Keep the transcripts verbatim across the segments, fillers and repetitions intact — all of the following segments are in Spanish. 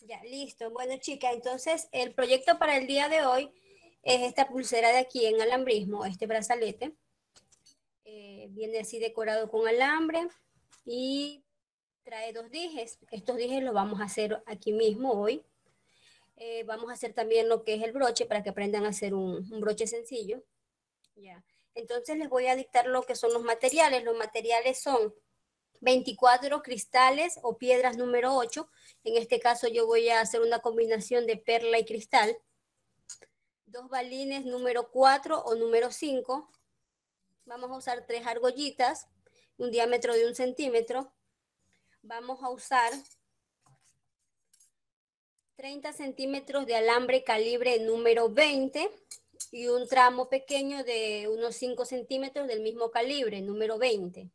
Ya, listo. Bueno, chica, entonces el proyecto para el día de hoy es esta pulsera de aquí en alambrismo, este brazalete. Eh, viene así decorado con alambre y trae dos dijes. Estos dijes los vamos a hacer aquí mismo hoy. Eh, vamos a hacer también lo que es el broche para que aprendan a hacer un, un broche sencillo. Ya. Entonces les voy a dictar lo que son los materiales. Los materiales son veinticuatro cristales o piedras número ocho. En este caso yo voy a hacer una combinación de perla y cristal. Dos balines número cuatro o número cinco. Vamos a usar tres argollitas, un diámetro de un centímetro. Vamos a usar treinta centímetros de alambre calibre número veinte y un tramo pequeño de unos cinco centímetros del mismo calibre, número veinte.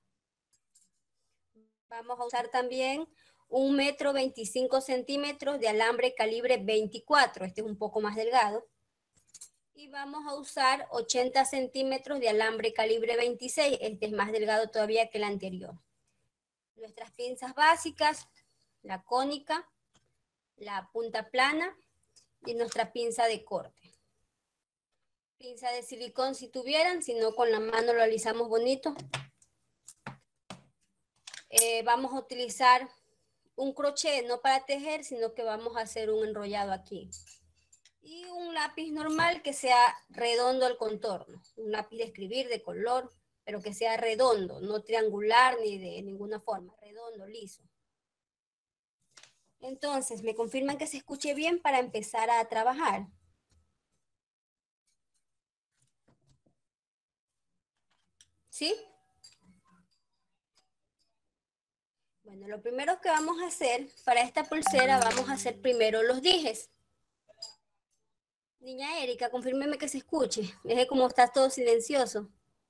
Vamos a usar también un metro veinticinco centímetros de alambre calibre veinticuatro, este es un poco más delgado. Y vamos a usar ochenta centímetros de alambre calibre veintiséis, este es más delgado todavía que el anterior. Nuestras pinzas básicas, la cónica, la punta plana y nuestra pinza de corte. Pinza de silicón si tuvieran, si no con la mano lo alisamos bonito. Eh, vamos a utilizar un crochet, no para tejer, sino que vamos a hacer un enrollado aquí. Y un lápiz normal que sea redondo el contorno, un lápiz de escribir de color, pero que sea redondo, no triangular ni de ninguna forma, redondo, liso. Entonces, me confirman que se escuche bien para empezar a trabajar. ¿Sí? Bueno, lo primero que vamos a hacer para esta pulsera, vamos a hacer primero los dijes. Niña Erika, confírmeme que se escuche. Es que como está todo silencioso.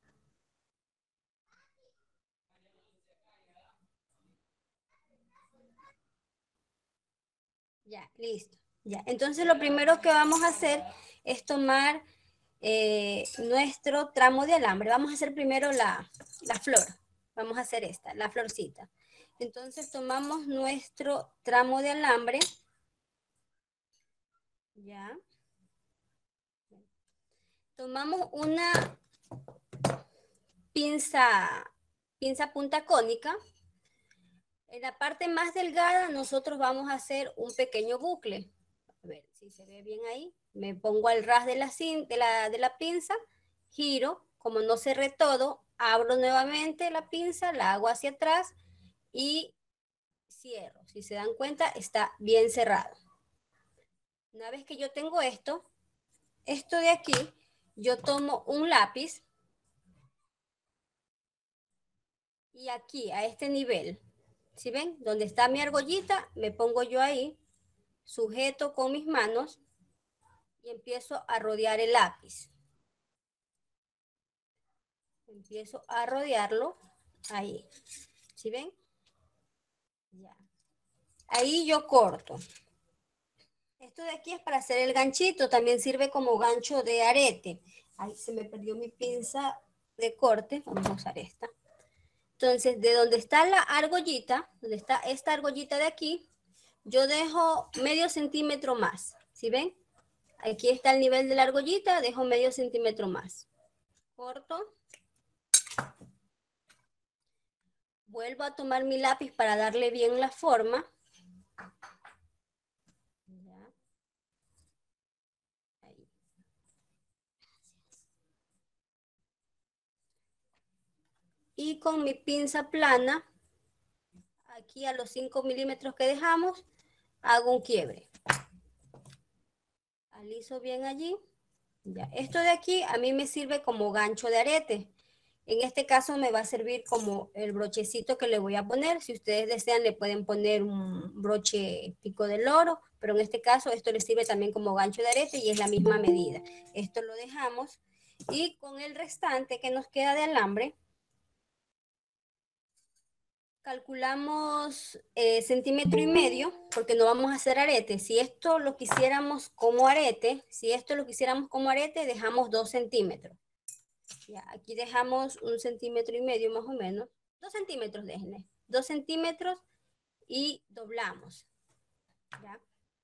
Ya, listo. Ya, entonces lo primero que vamos a hacer es tomar eh, nuestro tramo de alambre. Vamos a hacer primero la, la flor. Vamos a hacer esta, la florcita. Entonces tomamos nuestro tramo de alambre. Ya. Tomamos una pinza, pinza punta cónica. En la parte más delgada nosotros vamos a hacer un pequeño bucle. A ver si se ve bien ahí. Me pongo al ras de la, de la, de la pinza, giro, como no cerré todo, abro nuevamente la pinza, la hago hacia atrás y cierro. Si se dan cuenta, está bien cerrado. Una vez que yo tengo esto, esto de aquí, yo tomo un lápiz y aquí, a este nivel, ¿sí ven? Donde está mi argollita, me pongo yo ahí, sujeto con mis manos y empiezo a rodear el lápiz. Empiezo a rodearlo ahí. ¿Sí ven? Ya. Ahí yo corto. Esto de aquí es para hacer el ganchito, también sirve como gancho de arete. Ahí se me perdió mi pinza de corte, vamos a usar esta. Entonces, de donde está la argollita, donde está esta argollita de aquí, yo dejo medio centímetro más, ¿sí ven? Aquí está el nivel de la argollita, dejo medio centímetro más. Corto. Vuelvo a tomar mi lápiz para darle bien la forma. Ya. Ahí. Y con mi pinza plana, aquí a los cinco milímetros que dejamos, hago un quiebre. Aliso bien allí. Ya. Esto de aquí a mí me sirve como gancho de arete. En este caso me va a servir como el brochecito que le voy a poner. Si ustedes desean le pueden poner un broche pico del oro, pero en este caso esto le sirve también como gancho de arete y es la misma medida. Esto lo dejamos y con el restante que nos queda de alambre, calculamos eh, centímetro y medio, porque no vamos a hacer arete. Si esto lo quisiéramos como arete, si esto lo quisiéramos como arete, dejamos dos centímetros. Ya, aquí dejamos un centímetro y medio más o menos. Dos centímetros, déjenme. Dos centímetros y doblamos. ¿Ya?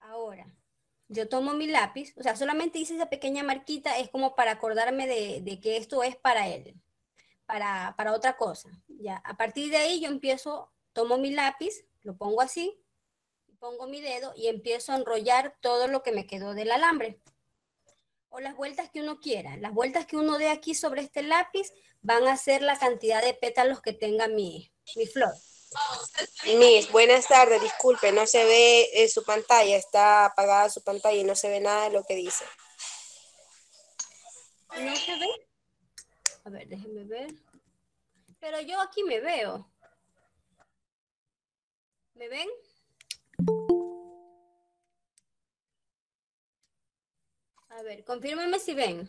Ahora, yo tomo mi lápiz, o sea, solamente hice esa pequeña marquita, es como para acordarme de, de que esto es para él, para, para otra cosa. Ya, a partir de ahí yo empiezo, tomo mi lápiz, lo pongo así, pongo mi dedo y empiezo a enrollar todo lo que me quedó del alambre. O las vueltas que uno quiera. Las vueltas que uno dé aquí sobre este lápiz van a ser la cantidad de pétalos que tenga mi, mi flor. Miss, buenas tardes, disculpe, no se ve eh, su pantalla, está apagada su pantalla y no se ve nada de lo que dice. ¿No se ve? A ver, déjenme ver. Pero yo aquí me veo. ¿Me ven? A ver, confírmenme si ven.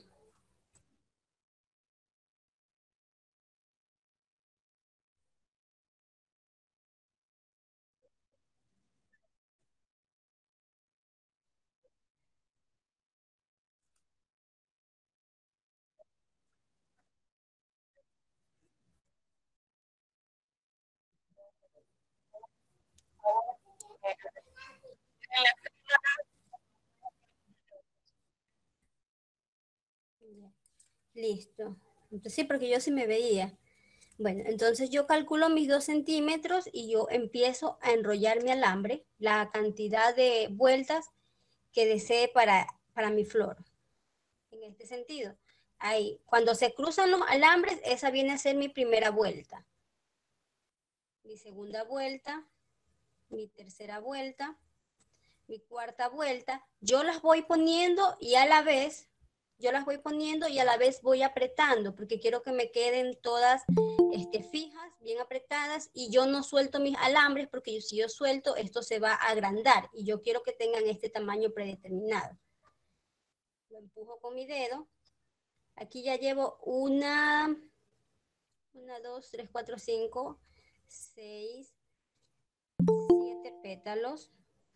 Listo. Entonces, sí, porque yo sí me veía. Bueno, entonces yo calculo mis dos centímetros y yo empiezo a enrollar mi alambre, la cantidad de vueltas que desee para, para mi flor. En este sentido, ahí, cuando se cruzan los alambres, esa viene a ser mi primera vuelta. Mi segunda vuelta, mi tercera vuelta, mi cuarta vuelta. Yo las voy poniendo y a la vez, yo las voy poniendo y a la vez voy apretando, porque quiero que me queden todas este, fijas, bien apretadas, y yo no suelto mis alambres, porque yo, si yo suelto, esto se va a agrandar, y yo quiero que tengan este tamaño predeterminado. Lo empujo con mi dedo. Aquí ya llevo una, una, dos, tres, cuatro, cinco, seis, siete pétalos.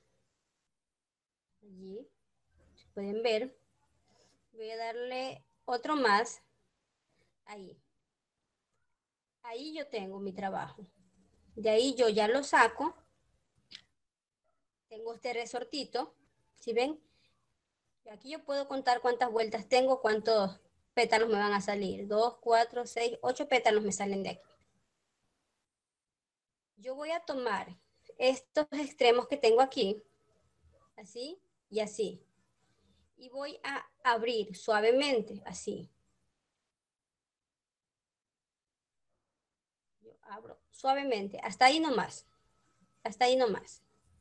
Allí, si pueden ver. Voy a darle otro más. Ahí. Ahí yo tengo mi trabajo. De ahí yo ya lo saco. Tengo este resortito. ¿Sí ven? Y aquí yo puedo contar cuántas vueltas tengo, cuántos pétalos me van a salir. Dos, cuatro, seis, ocho pétalos me salen de aquí. Yo voy a tomar estos extremos que tengo aquí, así y así. Y voy a abrir suavemente, así. Yo abro suavemente, hasta ahí nomás. Hasta ahí nomás.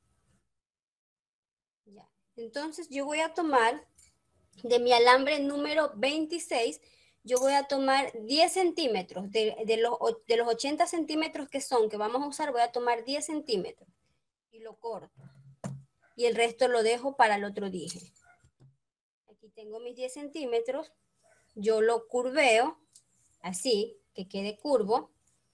Ya. Entonces yo voy a tomar de mi alambre número veintiséis, yo voy a tomar diez centímetros. De, de, los, de los ochenta centímetros que son, que vamos a usar, voy a tomar diez centímetros. Y lo corto. Y el resto lo dejo para el otro dije. Aquí tengo mis diez centímetros. Yo lo curveo, así, que quede curvo.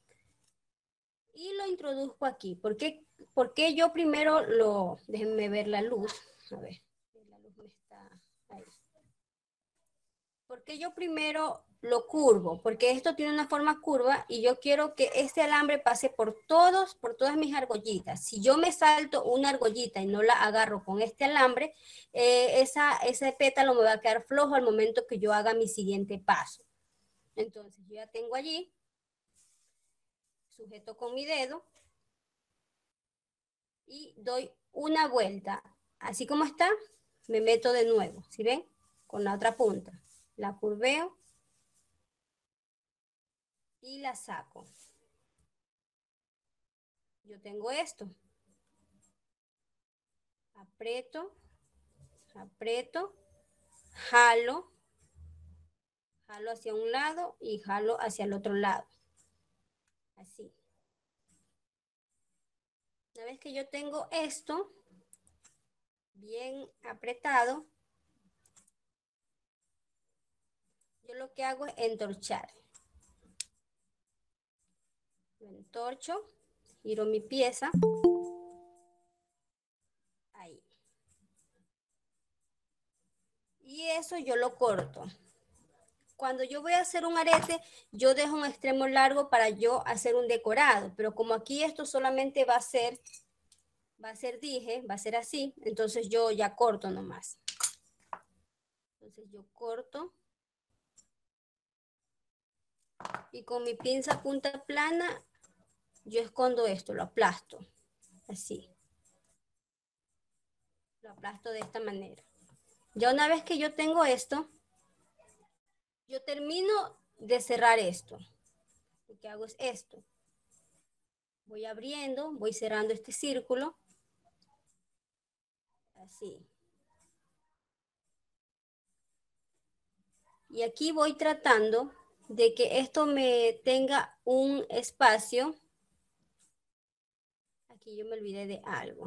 Y lo introduzco aquí. ¿Por qué, por qué yo primero lo... Déjenme ver la luz. A ver, la luz me está ahí. ¿Por qué yo primero lo curvo? Porque esto tiene una forma curva y yo quiero que este alambre pase por todos, por todas mis argollitas. Si yo me salto una argollita y no la agarro con este alambre, eh, esa, ese pétalo me va a quedar flojo al momento que yo haga mi siguiente paso. Entonces yo ya tengo allí, sujeto con mi dedo y doy una vuelta. Así como está, me meto de nuevo, ¿sí ven? Con la otra punta. La curveo y la saco. Yo tengo esto. Aprieto, aprieto, jalo, jalo hacia un lado y jalo hacia el otro lado. Así. Una vez que yo tengo esto bien apretado, yo lo que hago es entorchar. Lo entorcho, giro mi pieza. Ahí. Y eso yo lo corto. Cuando yo voy a hacer un arete, yo dejo un extremo largo para yo hacer un decorado. Pero como aquí esto solamente va a ser, va a ser dije, va a ser así, entonces yo ya corto nomás. Entonces yo corto y con mi pinza punta plana yo escondo esto, lo aplasto, así. Lo aplasto de esta manera. Ya una vez que yo tengo esto, yo termino de cerrar esto. Lo que hago es esto. Voy abriendo, voy cerrando este círculo. Así. Y aquí voy tratando de que esto me tenga un espacio. Aquí yo me olvidé de algo.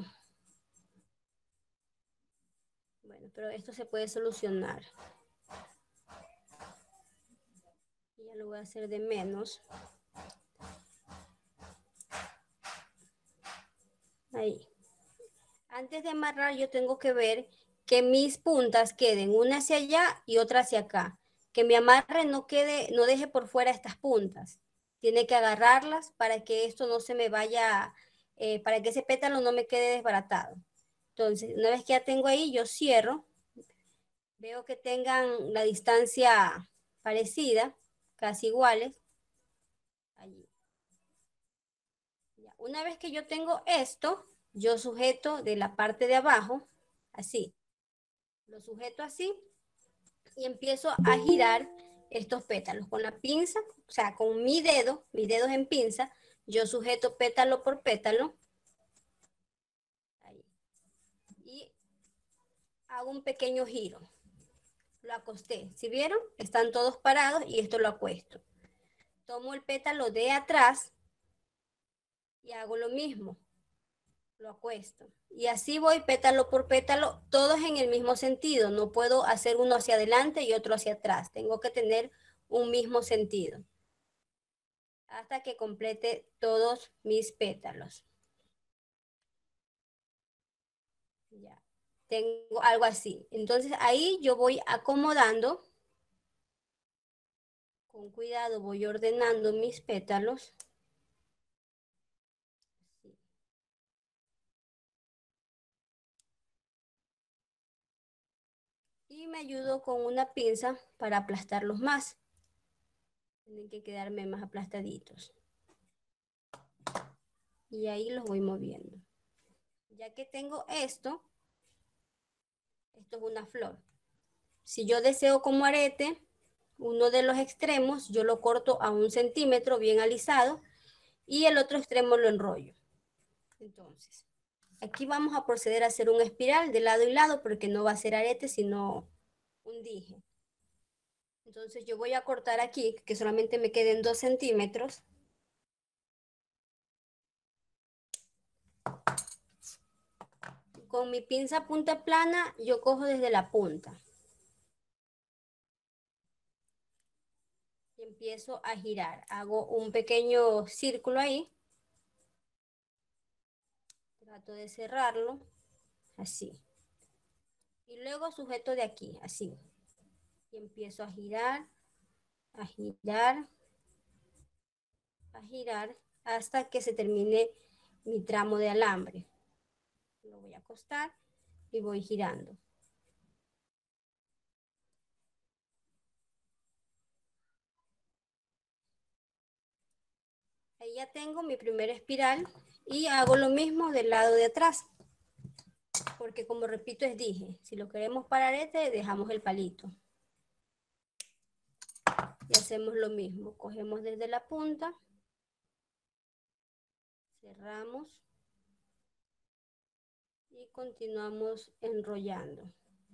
Bueno, pero esto se puede solucionar. Y ya lo voy a hacer de menos. Ahí. Antes de amarrar yo tengo que ver que mis puntas queden una hacia allá y otra hacia acá. Que mi amarre no quede, no deje por fuera estas puntas. Tiene que agarrarlas para que esto no se me vaya, eh, para que ese pétalo no me quede desbaratado. Entonces, una vez que ya tengo ahí, yo cierro. Veo que tengan la distancia parecida, casi iguales. Allí. Ya. Una vez que yo tengo esto, yo sujeto de la parte de abajo, así. Lo sujeto así y empiezo a girar estos pétalos con la pinza, o sea, con mi dedo, mis dedos en pinza, yo sujeto pétalo por pétalo. Ahí. Y hago un pequeño giro. Lo acosté. ¿Sí vieron? Están todos parados y esto lo acuesto. Tomo el pétalo de atrás y hago lo mismo. Lo acuesto. Y así voy pétalo por pétalo, todos en el mismo sentido. No puedo hacer uno hacia adelante y otro hacia atrás. Tengo que tener un mismo sentido. Hasta que complete todos mis pétalos. Ya. Tengo algo así. Entonces ahí yo voy acomodando. Con cuidado voy ordenando mis pétalos. Y me ayudo con una pinza para aplastarlos más. Tienen que quedarme más aplastaditos. Y ahí los voy moviendo. Ya que tengo esto, esto es una flor. Si yo deseo como arete, uno de los extremos yo lo corto a un centímetro bien alisado y el otro extremo lo enrollo. Entonces, aquí vamos a proceder a hacer un espiral de lado y lado porque no va a ser arete sino un dije. Entonces yo voy a cortar aquí, que solamente me queden dos centímetros. Con mi pinza punta plana, yo cojo desde la punta. Y empiezo a girar. Hago un pequeño círculo ahí. Trato de cerrarlo, así. Y luego sujeto de aquí, así. Y empiezo a girar, a girar, a girar, hasta que se termine mi tramo de alambre. Lo voy a acostar y voy girando. Ahí ya tengo mi primera espiral y hago lo mismo del lado de atrás. Porque como repito es dije, si lo queremos para arete, dejamos el palito. Y hacemos lo mismo, cogemos desde la punta, cerramos y continuamos enrollando.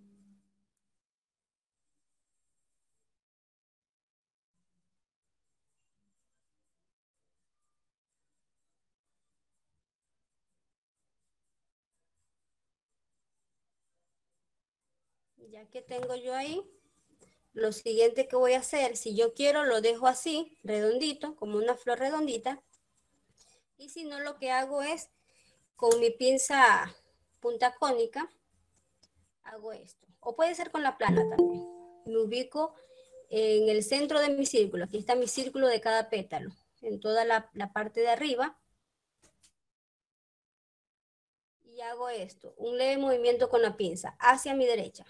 Ya que tengo yo ahí, lo siguiente que voy a hacer, si yo quiero lo dejo así, redondito, como una flor redondita. Y si no, lo que hago es, con mi pinza punta cónica, hago esto. O puede ser con la plana también. Me ubico en el centro de mi círculo. Aquí está mi círculo de cada pétalo. En toda la, la parte de arriba. Y y hago esto, un leve movimiento con la pinza hacia mi derecha.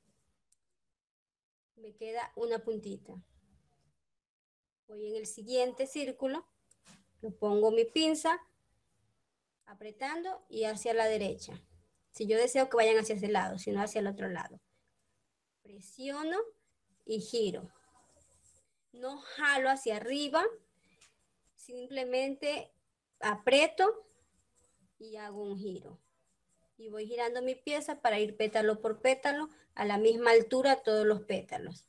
Me queda una puntita. Voy en el siguiente círculo, lo pongo mi pinza, apretando y hacia la derecha. Si yo deseo que vayan hacia ese lado, sino hacia el otro lado. Presiono y giro. No jalo hacia arriba, simplemente aprieto y hago un giro. Y voy girando mi pieza para ir pétalo por pétalo a la misma altura todos los pétalos.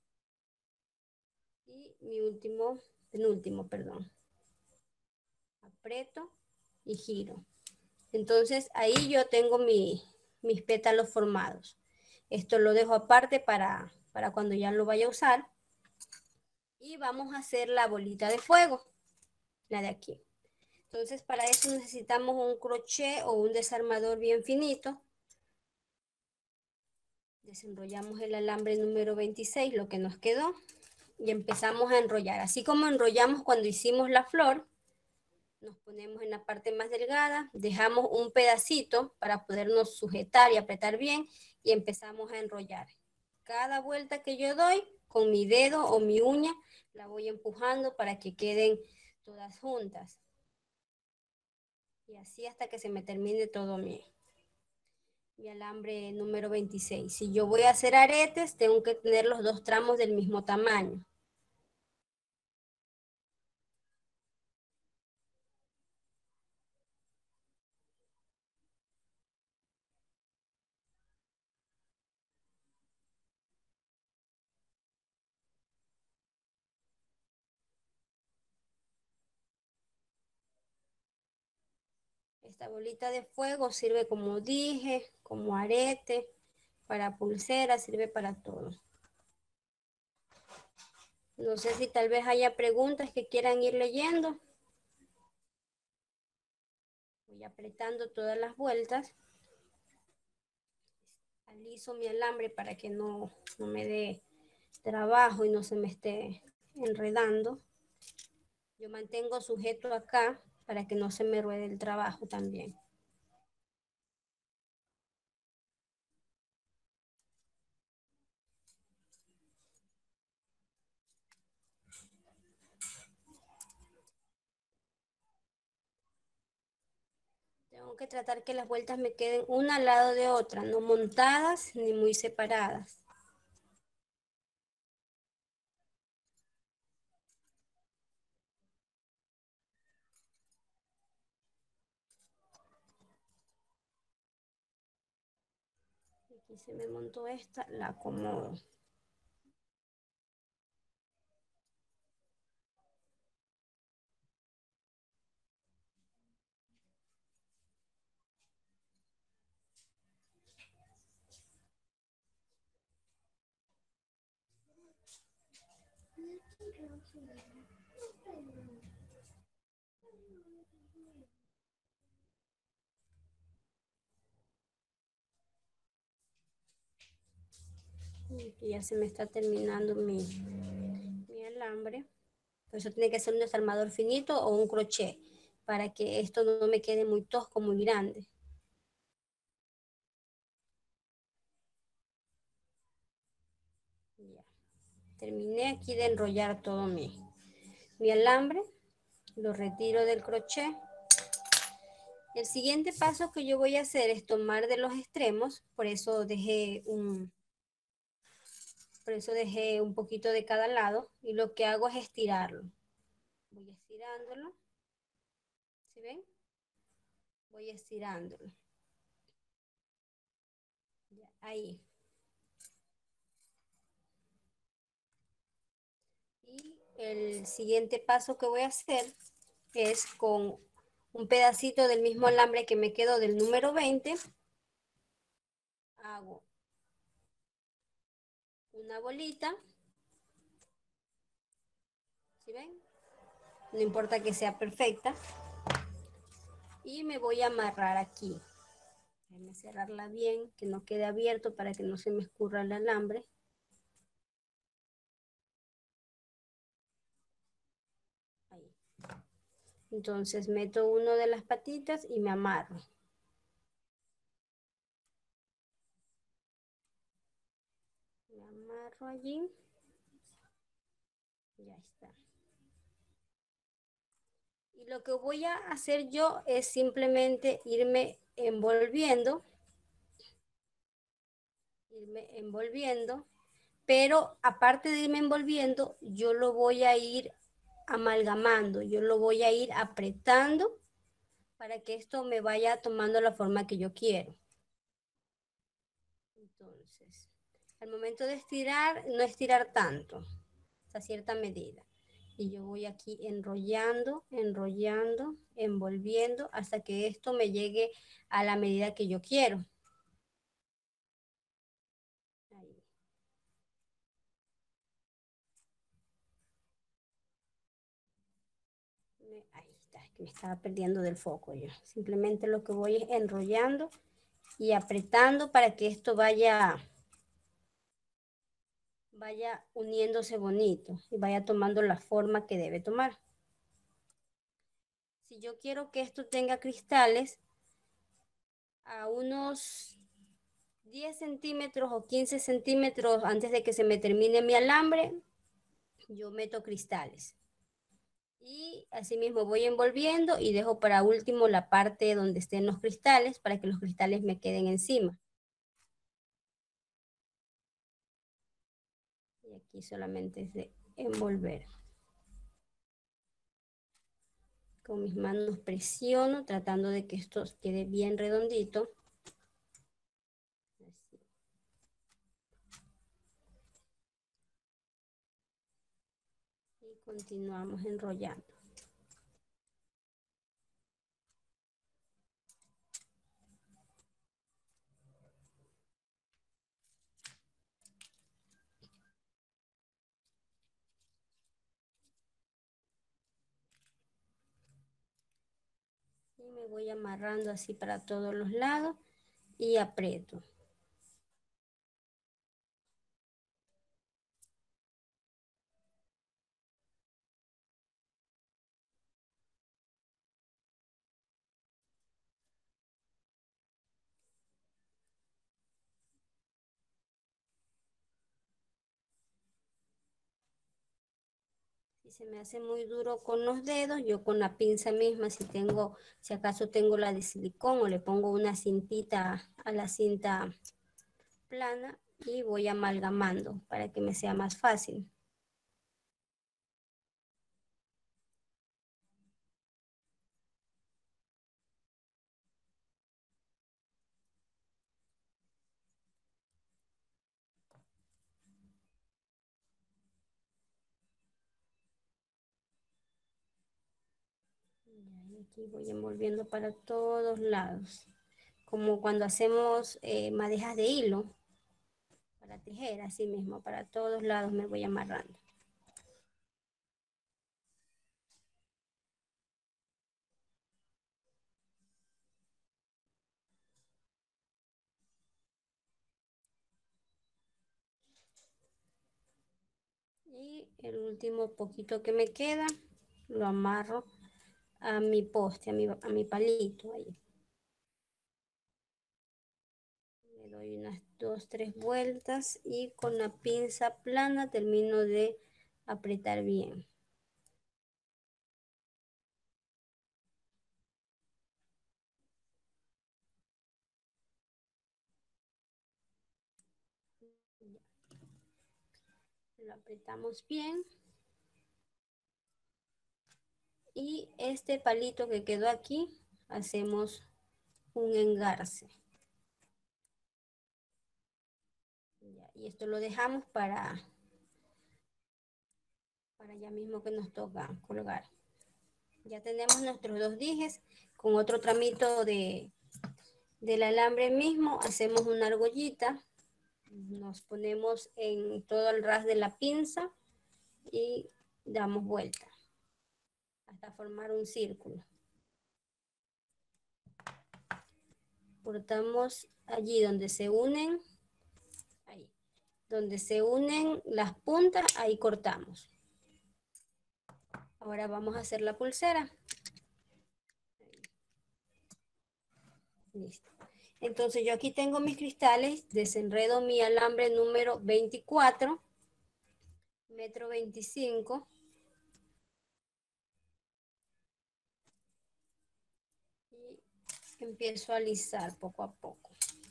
Y mi último, penúltimo, perdón. Aprieto y giro. Entonces ahí yo tengo mi, mis pétalos formados. Esto lo dejo aparte para, para cuando ya lo vaya a usar. Y vamos a hacer la bolita de fuego, la de aquí. Entonces para eso necesitamos un crochet o un desarmador bien finito. Desenrollamos el alambre número veintiséis, lo que nos quedó, y empezamos a enrollar. Así como enrollamos cuando hicimos la flor, nos ponemos en la parte más delgada, dejamos un pedacito para podernos sujetar y apretar bien y empezamos a enrollar. Cada vuelta que yo doy con mi dedo o mi uña, la voy empujando para que queden todas juntas. Y así hasta que se me termine todo mi, mi alambre número veintiséis. Si yo voy a hacer aretes, tengo que tener los dos tramos del mismo tamaño. Esta bolita de fuego sirve, como dije, como arete, para pulsera, sirve para todo. No sé si tal vez haya preguntas que quieran ir leyendo. Voy apretando todas las vueltas. Aliso mi alambre para que no, no me dé trabajo y no se me esté enredando. Yo mantengo sujeto acá para que no se me ruede el trabajo también. Tengo que tratar que las vueltas me queden una al lado de otra, no montadas ni muy separadas. Aquí se me montó esta, la acomodo. Y ya se me está terminando mi, mi alambre. Por eso tiene que ser un desarmador finito o un crochet, para que esto no me quede muy tosco, muy grande. Ya. Terminé aquí de enrollar todo mi, mi alambre. Lo retiro del crochet. El siguiente paso que yo voy a hacer es tomar de los extremos, por eso dejé un, por eso dejé un poquito de cada lado, y lo que hago es estirarlo. Voy estirándolo. ¿Sí ven? Voy estirándolo. Ya, ahí. Y el siguiente paso que voy a hacer es con un pedacito del mismo alambre que me quedó del número veinte. Hago una bolita. ¿Sí ven? No importa que sea perfecta. Y me voy a amarrar aquí. Déjenme cerrarla bien, que no quede abierto para que no se me escurra el alambre. Ahí. Entonces meto uno de las patitas y me amarro. amarro allí. Ya está. Y lo que voy a hacer yo es simplemente irme envolviendo, irme envolviendo, pero aparte de irme envolviendo, yo lo voy a ir amalgamando, yo lo voy a ir apretando para que esto me vaya tomando la forma que yo quiero. Entonces, al momento de estirar, no estirar tanto, a cierta medida. Y yo voy aquí enrollando, enrollando, envolviendo hasta que esto me llegue a la medida que yo quiero. Ahí. Ahí está, que me estaba perdiendo del foco yo. Simplemente lo que voy es enrollando y apretando para que esto vaya, vaya uniéndose bonito y vaya tomando la forma que debe tomar. Si yo quiero que esto tenga cristales a unos diez centímetros o quince centímetros antes de que se me termine mi alambre, yo meto cristales. Y así mismo voy envolviendo y dejo para último la parte donde estén los cristales para que los cristales me queden encima. Y aquí solamente es de envolver. Con mis manos presiono tratando de que esto quede bien redondito. Así. Y continuamos enrollando. Y me voy amarrando así para todos los lados y aprieto. Si se me hace muy duro con los dedos, yo con la pinza misma, si tengo, si acaso tengo la de silicón o le pongo una cintita a la cinta plana y voy amalgamando para que me sea más fácil. Y aquí voy envolviendo para todos lados, como cuando hacemos eh, madejas de hilo para tejer, así mismo, para todos lados me voy amarrando. Y el último poquito que me queda, lo amarro a mi poste, a mi, a mi palito ahí. Le doy unas dos, tres vueltas y con la pinza plana termino de apretar bien. Lo apretamos bien. Y este palito que quedó aquí, hacemos un engarce. Ya, y esto lo dejamos para, para ya mismo que nos toca colgar. Ya tenemos nuestros dos dijes. Con otro tramito de, del alambre mismo, hacemos una argollita. Nos ponemos en todo el ras de la pinza y damos vuelta hasta formar un círculo. Cortamos allí donde se unen, ahí, donde se unen las puntas, ahí cortamos. Ahora vamos a hacer la pulsera. Listo. Entonces yo aquí tengo mis cristales, desenredo mi alambre número veinticuatro metro veinticinco. Y empiezo a alisar poco a poco.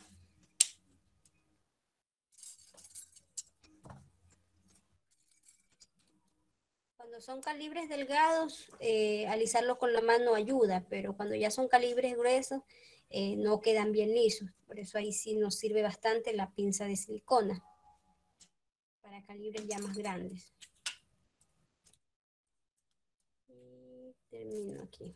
Cuando son calibres delgados, eh, alisarlo con la mano ayuda, pero cuando ya son calibres gruesos, eh, no quedan bien lisos. Por eso ahí sí nos sirve bastante la pinza de silicona para calibres ya más grandes. Y termino aquí.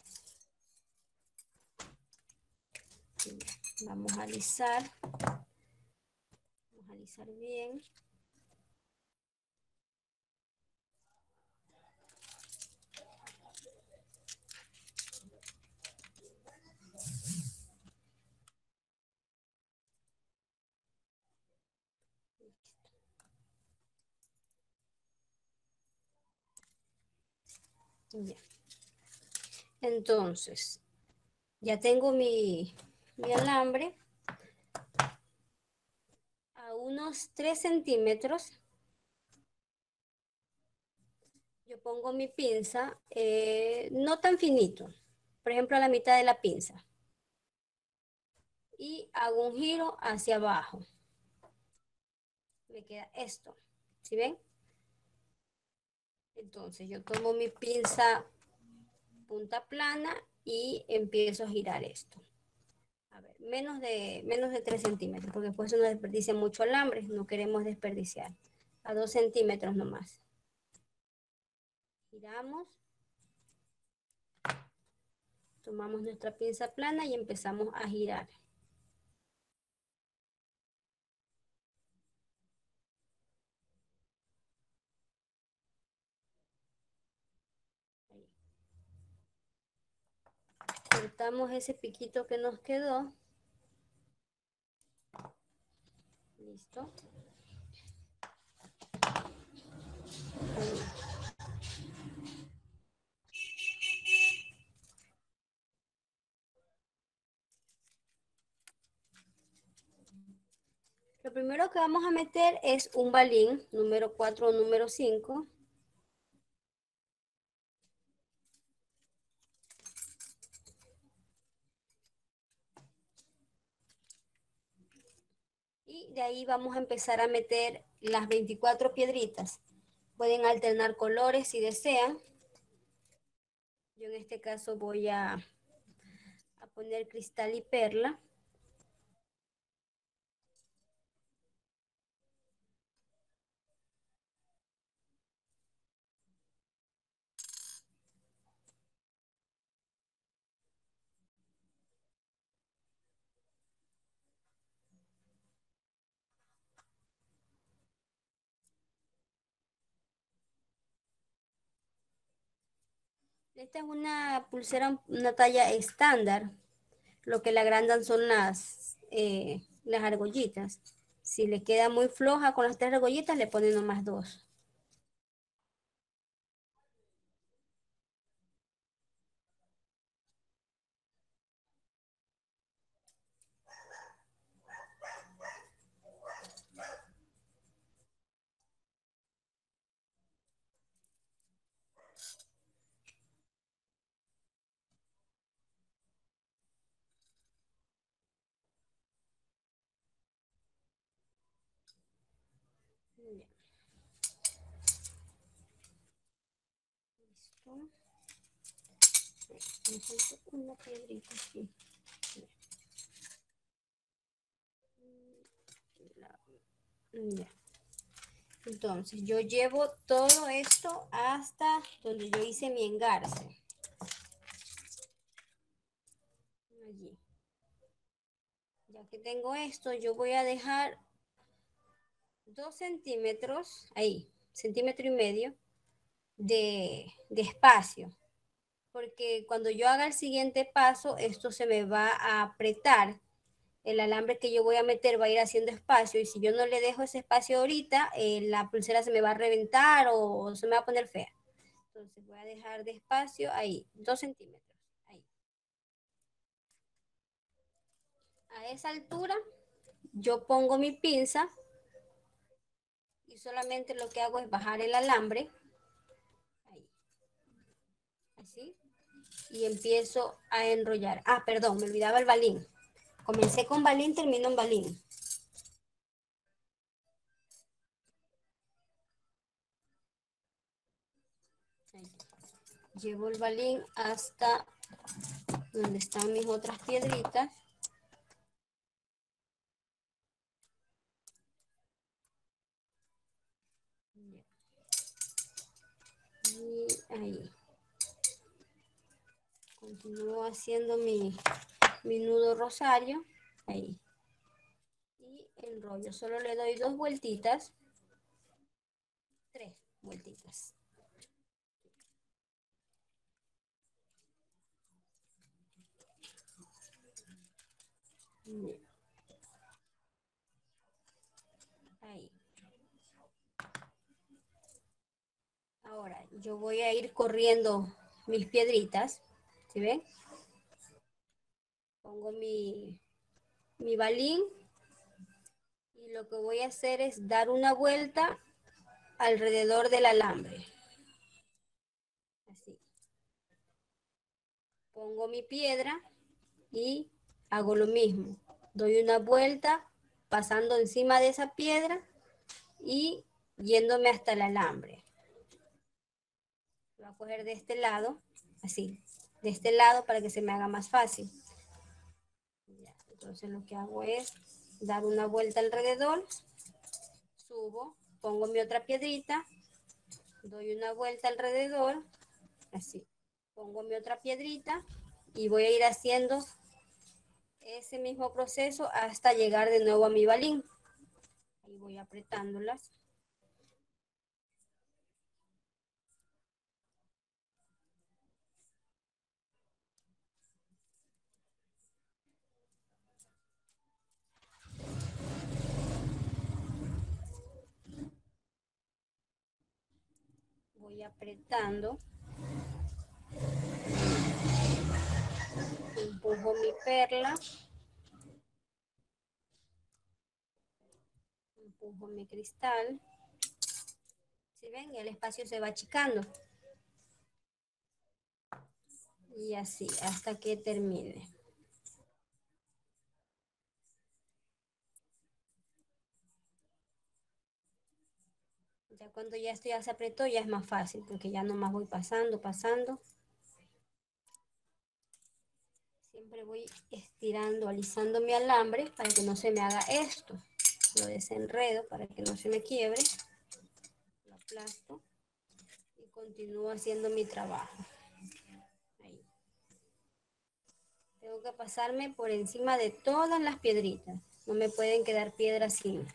Vamos a alisar. Vamos a alisar bien. Bien. Entonces, ya tengo mi, mi alambre a unos tres centímetros. Yo pongo mi pinza, eh, no tan finito, por ejemplo a la mitad de la pinza. Y hago un giro hacia abajo. Me queda esto, ¿sí ven? Entonces yo tomo mi pinza punta plana y empiezo a girar esto. A ver, menos de, menos de tres centímetros, porque después eso nos desperdicia mucho alambre, no queremos desperdiciar. A dos centímetros nomás. Giramos. Tomamos nuestra pinza plana y empezamos a girar. Ahí. Cortamos ese piquito que nos quedó. Listo. Lo primero que vamos a meter es un balín, número cuatro o número cinco. Y de ahí vamos a empezar a meter las veinticuatro piedritas. Pueden alternar colores si desean. Yo en este caso voy a, a poner cristal y perla. Esta es una pulsera, una talla estándar. Lo que le agrandan son las, eh, las argollitas. Si le queda muy floja con las tres argollitas, le ponen nomás dos. Bien. Listo. Necesito una piedrita aquí. Ya. Entonces, yo llevo todo esto hasta donde yo hice mi engarce. Allí. Ya que tengo esto, yo voy a dejar dos centímetros, ahí, centímetro y medio de, de espacio. Porque cuando yo haga el siguiente paso, esto se me va a apretar. El alambre que yo voy a meter va a ir haciendo espacio y si yo no le dejo ese espacio ahorita, eh, la pulsera se me va a reventar o se me va a poner fea. Entonces voy a dejar de espacio ahí, dos centímetros. Ahí. A esa altura yo pongo mi pinza y solamente lo que hago es bajar el alambre, ahí, así, y empiezo a enrollar. Ah, perdón, me olvidaba el balín. Comencé con balín, termino en balín. Ahí. Llevo el balín hasta donde están mis otras piedritas. Y ahí. Continúo haciendo mi, mi nudo rosario. Ahí. Y enrollo. Solo le doy dos vueltitas. Tres vueltitas. Bien. Ahí. Ahora yo voy a ir corriendo mis piedritas. ¿Sí ven? Pongo mi, mi balín. Y lo que voy a hacer es dar una vuelta alrededor del alambre. Así. Pongo mi piedra y hago lo mismo. Doy una vuelta pasando encima de esa piedra y yéndome hasta el alambre. Voy a coger de este lado, así, de este lado para que se me haga más fácil. Ya, entonces lo que hago es dar una vuelta alrededor, subo, pongo mi otra piedrita, doy una vuelta alrededor, así. Pongo mi otra piedrita y voy a ir haciendo ese mismo proceso hasta llegar de nuevo a mi balín. Ahí voy apretándolas. Voy apretando. Empujo mi perla. Empujo mi cristal. ¿Sí ven? El espacio se va achicando. Y así, hasta que termine. Ya cuando ya esto ya se apretó, ya es más fácil, porque ya nomás voy pasando, pasando. Siempre voy estirando, alisando mi alambre para que no se me haga esto. Lo desenredo para que no se me quiebre. Lo aplasto y continúo haciendo mi trabajo. Ahí. Tengo que pasarme por encima de todas las piedritas. No me pueden quedar piedras sin.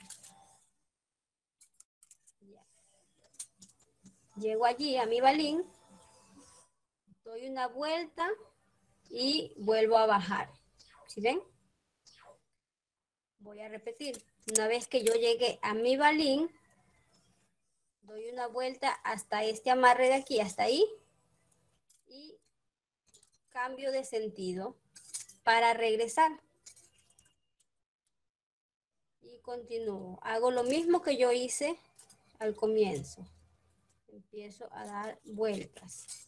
Ya. Llego allí a mi balín, doy una vuelta y vuelvo a bajar. ¿Sí ven? Voy a repetir. Una vez que yo llegue a mi balín, doy una vuelta hasta este amarre de aquí, hasta ahí, y cambio de sentido para regresar. Y continúo. Hago lo mismo que yo hice al comienzo. Empiezo a dar vueltas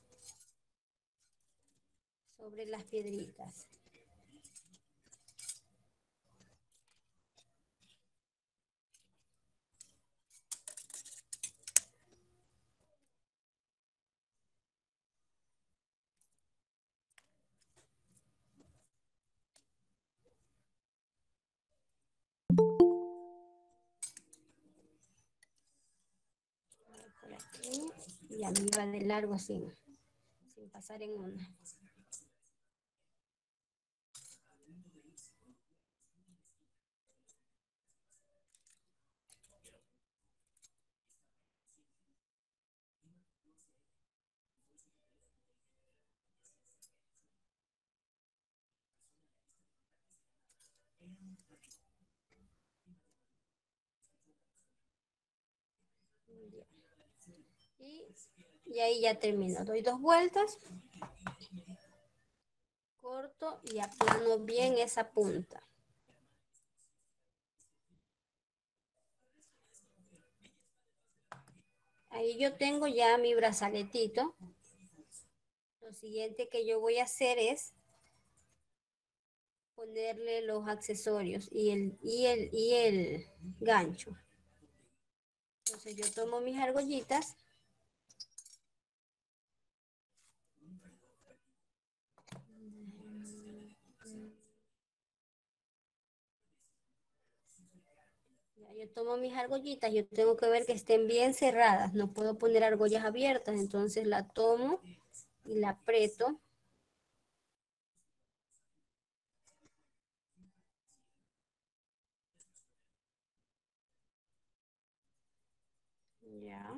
sobre las piedritas. Por aquí, y a mí va de largo sin, sin pasar en una. Y, y ahí ya termino. Doy dos vueltas, corto y aplano bien esa punta. ahí yo tengo ya mi brazaletito. Lo siguiente que yo voy a hacer es ponerle los accesorios y el, y el, y el gancho. Entonces yo tomo mis argollitas. Ya yo tomo mis argollitas, yo tengo que ver que estén bien cerradas, no puedo poner argollas abiertas, entonces la tomo y la aprieto. Ya.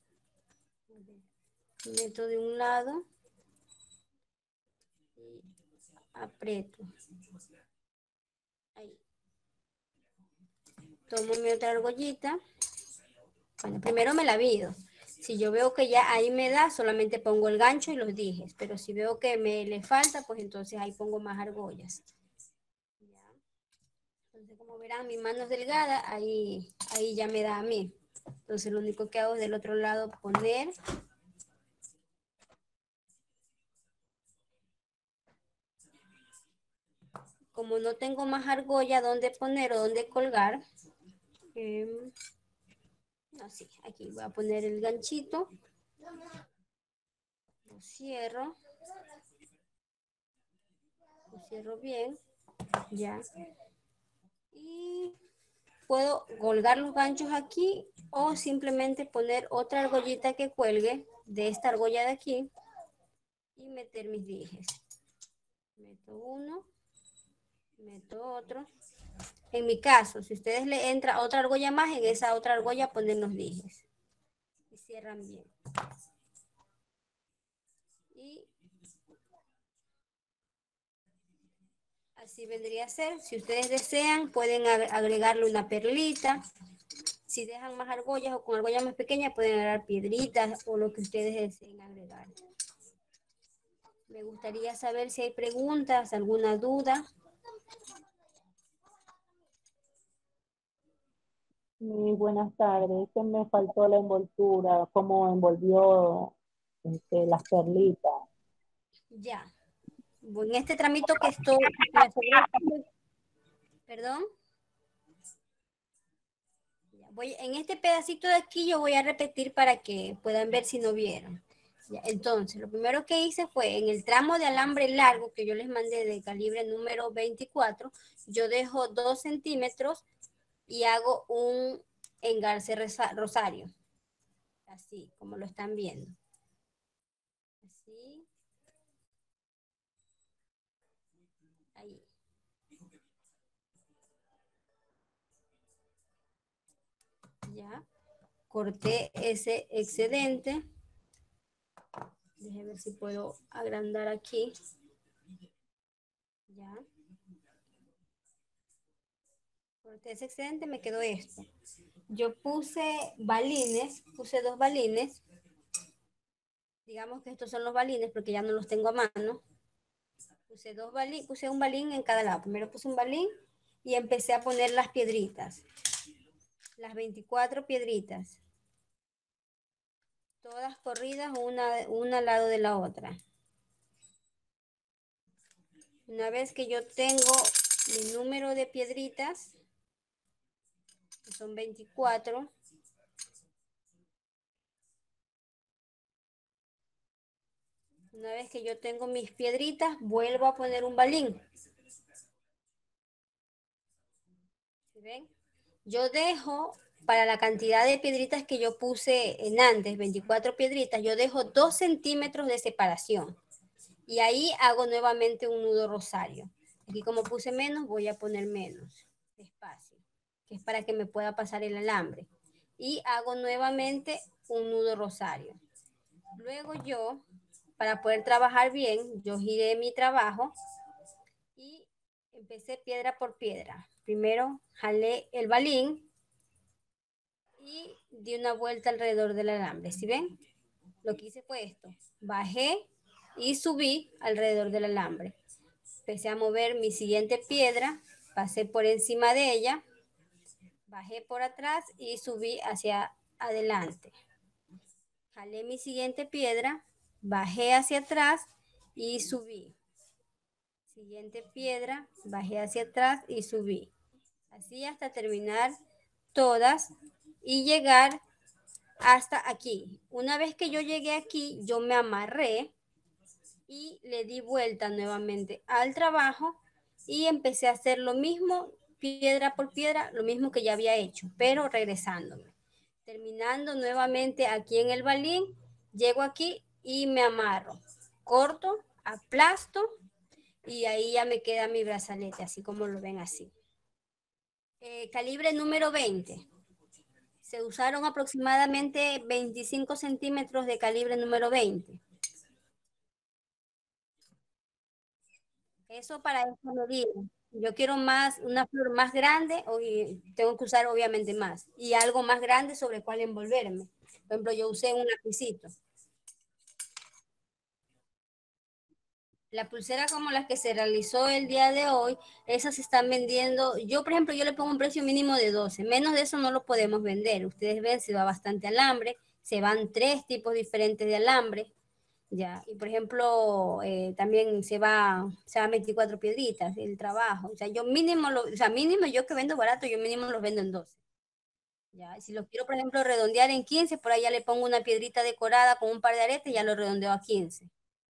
Meto de un lado y aprieto. Ahí. Tomo mi otra argollita. Bueno, primero me la mido. Si yo veo que ya ahí me da, solamente pongo el gancho y los dijes. Pero si veo que me le falta, pues entonces ahí pongo más argollas. Ya. Entonces, como verán, mi mano es delgada, ahí, ahí ya me da a mí. Entonces, lo único que hago es del otro lado poner. Como no tengo más argolla donde poner o donde colgar, eh, así, aquí voy a poner el ganchito. Lo cierro. Lo cierro bien. Ya. Y puedo colgar los ganchos aquí o simplemente poner otra argollita que cuelgue de esta argolla de aquí y meter mis dijes. Meto uno, meto otro. En mi caso, si ustedes le entra otra argolla más, en esa otra argolla ponen los dijes. Y cierran bien. Y así vendría a ser. Si ustedes desean, pueden agregarle una perlita. Si dejan más argollas o con argollas más pequeñas, pueden agregar piedritas o lo que ustedes deseen agregar. Me gustaría saber si hay preguntas, alguna duda. Muy buenas tardes. Que me faltó la envoltura, cómo envolvió este, las perlitas. Ya. En este tramito que estoy, me sobró, perdón. Voy, en este pedacito de aquí yo voy a repetir para que puedan ver si no vieron. Ya, entonces, lo primero que hice fue en el tramo de alambre largo que yo les mandé de calibre número veinticuatro, yo dejo dos centímetros y hago un engarce rosario. Así, como lo están viendo. Así. Ahí. Ya. Corté ese excedente. Déjenme ver si puedo agrandar aquí. Ya. Corté ese excedente, me quedó esto. Yo puse balines, puse dos balines. Digamos que estos son los balines porque ya no los tengo a mano. Puse dos balines, puse un balín en cada lado. Primero puse un balín y empecé a poner las piedritas. Las veinticuatro piedritas. Todas corridas una, una al lado de la otra. Una vez que yo tengo mi número de piedritas, que son veinticuatro, una vez que yo tengo mis piedritas, vuelvo a poner un balín. ¿Sí ven? Yo dejo, para la cantidad de piedritas que yo puse en antes, veinticuatro piedritas, yo dejo dos centímetros de separación. Y ahí hago nuevamente un nudo rosario. Aquí como puse menos, voy a poner menos espacio, que es para que me pueda pasar el alambre. Y hago nuevamente un nudo rosario. Luego yo, para poder trabajar bien, yo giré mi trabajo y empecé piedra por piedra. Primero jalé el balín y di una vuelta alrededor del alambre. ¿Sí ven? Lo que hice fue esto. Bajé y subí alrededor del alambre. Empecé a mover mi siguiente piedra, pasé por encima de ella, bajé por atrás y subí hacia adelante. jalé mi siguiente piedra, bajé hacia atrás y subí. Siguiente piedra, bajé hacia atrás y subí. Así hasta terminar todas y llegar hasta aquí. Una vez que yo llegué aquí, yo me amarré y le di vuelta nuevamente al trabajo y empecé a hacer lo mismo, piedra por piedra, lo mismo que ya había hecho, pero regresándome. Terminando nuevamente aquí en el balín, llego aquí y me amarro. Corto, aplasto y ahí ya me queda mi brazalete, así como lo ven así. Eh, calibre número veinte. Se usaron aproximadamente veinticinco centímetros de calibre número veinte. Eso para esta medida. Yo quiero más, una flor más grande, y tengo que usar obviamente más. Y algo más grande sobre cuál envolverme. Por ejemplo, yo usé un lapicito. La pulsera como las que se realizó el día de hoy, esas se están vendiendo. Yo, por ejemplo, yo le pongo un precio mínimo de doce. Menos de eso no lo podemos vender. Ustedes ven, se va bastante alambre. Se van tres tipos diferentes de alambre. Ya, y por ejemplo, eh, también se va, se va veinticuatro piedritas el trabajo. O sea, yo mínimo, lo, o sea, mínimo yo que vendo barato, yo mínimo los vendo en doce. Ya, si los quiero, por ejemplo, redondear en quince, por ahí ya le pongo una piedrita decorada con un par de aretes y ya lo redondeo a quince.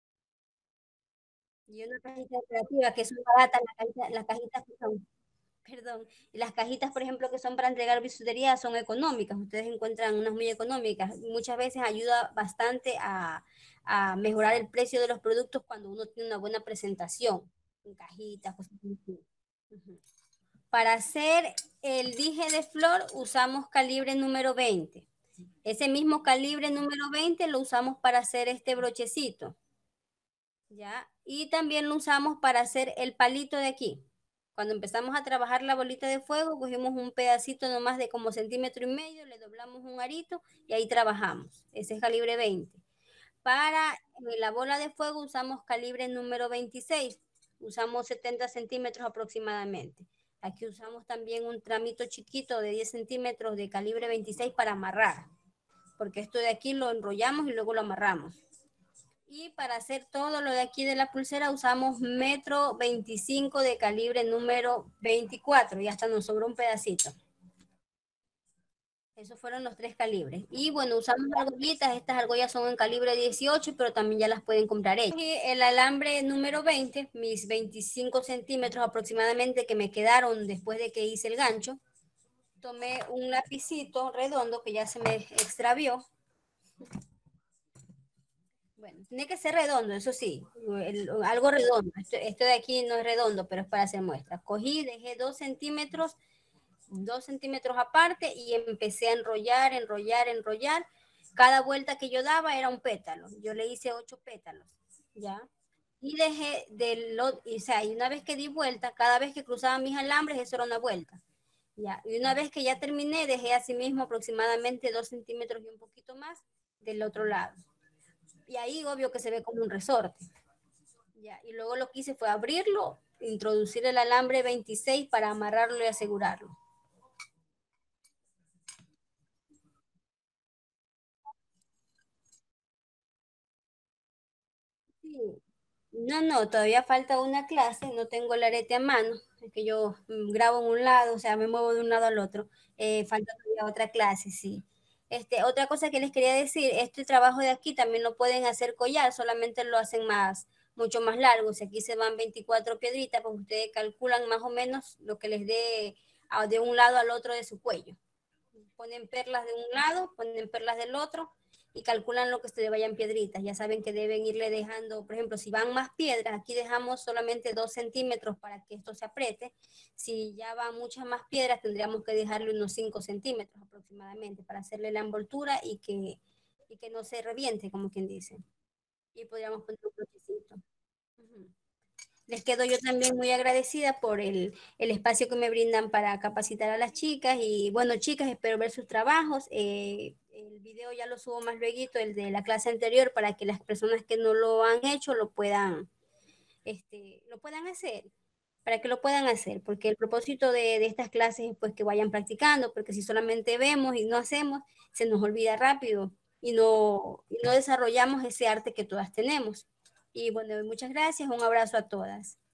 Y una cajita decorativa que son baratas, las cajitas, las cajitas que son, perdón, y las cajitas, por ejemplo, que son para entregar bisutería son económicas. Ustedes encuentran unas muy económicas. Muchas veces ayuda bastante a, a mejorar el precio de los productos cuando uno tiene una buena presentación, en cajitas, cosas así. Ujú. Para hacer el dije de flor usamos calibre número veinte. Ese mismo calibre número veinte lo usamos para hacer este brochecito. ¿Ya? Y también lo usamos para hacer el palito de aquí. Cuando empezamos a trabajar la bolita de fuego, cogimos un pedacito nomás de como centímetro y medio, le doblamos un arito y ahí trabajamos. Ese es calibre veinte. Para eh, la bola de fuego usamos calibre número veintiséis. Usamos setenta centímetros aproximadamente. Aquí usamos también un tramito chiquito de diez centímetros de calibre veintiséis para amarrar. Porque esto de aquí lo enrollamos y luego lo amarramos. Y para hacer todo lo de aquí de la pulsera usamos metro veinticinco de calibre número veinticuatro y hasta nos sobró un pedacito. Esos fueron los tres calibres. Y bueno, usamos argollitas, estas argollas son en calibre dieciocho, pero también ya las pueden comprar hechas. Y el alambre número veinte, mis veinticinco centímetros aproximadamente que me quedaron después de que hice el gancho, tomé un lapicito redondo que ya se me extravió. Bueno, tiene que ser redondo, eso sí, el- algo redondo. Esto, esto de aquí no es redondo, pero es para hacer muestras. Cogí, dejé dos centímetros, dos centímetros aparte y empecé a enrollar, enrollar, enrollar. Cada vuelta que yo daba era un pétalo. Yo le hice ocho pétalos, ¿ya? Y dejé de lo, o sea, y una vez que di vuelta, cada vez que cruzaba mis alambres, eso era una vuelta. Ya, y una vez que ya terminé, dejé así mismo aproximadamente dos centímetros y un poquito más del otro lado. Y ahí obvio que se ve como un resorte. Ya, y luego lo que hice fue abrirlo, introducir el alambre veintiséis para amarrarlo y asegurarlo. Sí. No, no, todavía falta una clase, no tengo el arete a mano, es que yo mm, grabo en un lado, o sea, me muevo de un lado al otro. Eh, falta todavía otra clase, sí. Este, otra cosa que les quería decir, este trabajo de aquí también lo pueden hacer collar, solamente lo hacen más, mucho más largo. Si aquí se van veinticuatro piedritas, pues ustedes calculan más o menos lo que les dé a- de un lado al otro de su cuello. Ponen perlas de un lado, ponen perlas del otro y calculan lo que se le vayan piedritas. Ya saben que deben irle dejando, por ejemplo, si van más piedras, aquí dejamos solamente dos centímetros para que esto se apriete. Si ya van muchas más piedras, tendríamos que dejarle unos cinco centímetros aproximadamente para hacerle la envoltura y que, y que no se reviente, como quien dice. Y podríamos poner un brochecito. Ujú. Les quedo yo también muy agradecida por el, el espacio que me brindan para capacitar a las chicas. Y bueno, chicas, espero ver sus trabajos. Eh, el video ya lo subo más luego, el de la clase anterior, para que las personas que no lo han hecho lo puedan, este, lo puedan hacer, para que lo puedan hacer, porque el propósito de, de estas clases es pues que vayan practicando, porque si solamente vemos y no hacemos, se nos olvida rápido. y no, y no desarrollamos ese arte que todas tenemos. Y bueno, muchas gracias, un abrazo a todas.